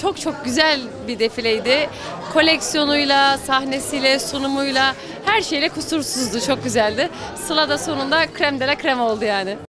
çok çok güzel bir defileydi. Koleksiyonuyla, sahnesiyle, sunumuyla, her şeyle kusursuzdu, çok güzeldi. Sıla da sonunda krem de la krem oldu yani.